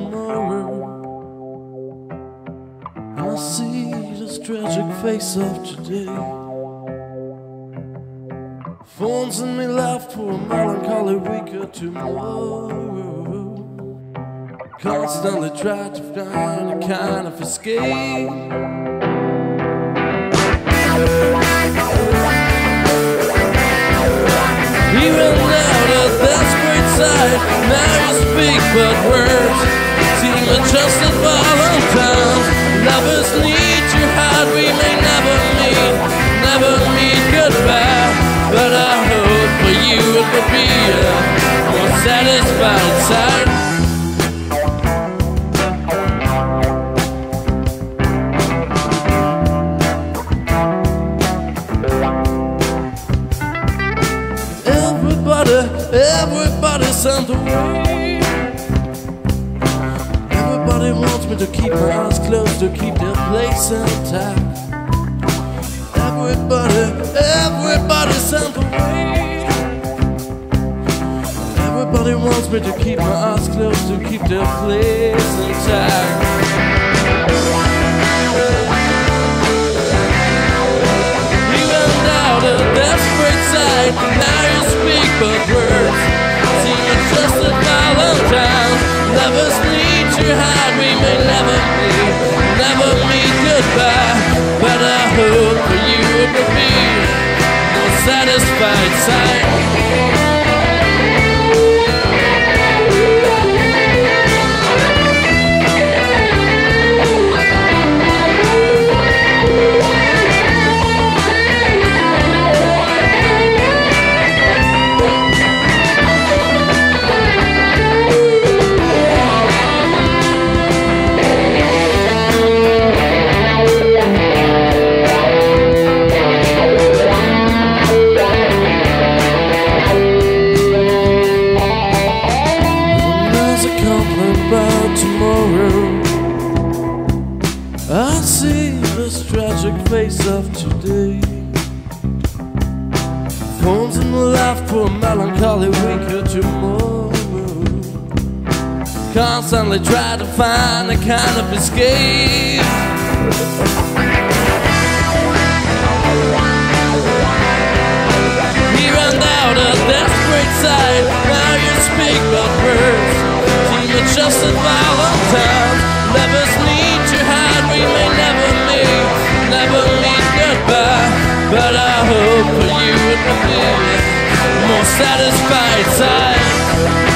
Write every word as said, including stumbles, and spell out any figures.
tomorrow, and I see this tragic face of today. Phones in me left for a melancholy week or tomorrow. Constantly try to find a kind of escape. Even out a desperate side, now you speak but words seem adjusted for long times. Lovers need to hide, we may never meet, never meet goodbye. But I hope for you it will be a more satisfied sight. Everybody, everybody's on the way. Everybody wants me to keep my eyes closed, to keep their place intact. Everybody, everybody's on the way. Everybody wants me to keep my eyes closed, to keep their place intact. Even down a desperate side, now you speak but words seem adjusted by long times. Lovers need to hide, we may never meet, never meet goodbye. But I hope for you it will be a satisfied sight. About tomorrow, I see this tragic face of today. Phones in the left for a melancholy week or tomorrow. Constantly try to find a kind of escape. He ran out a desperate side, now you speak but words adjusted by long time. Lovers need to hide, we may never meet, never meet goodbye. But I hope for you it will be a more satisfied side.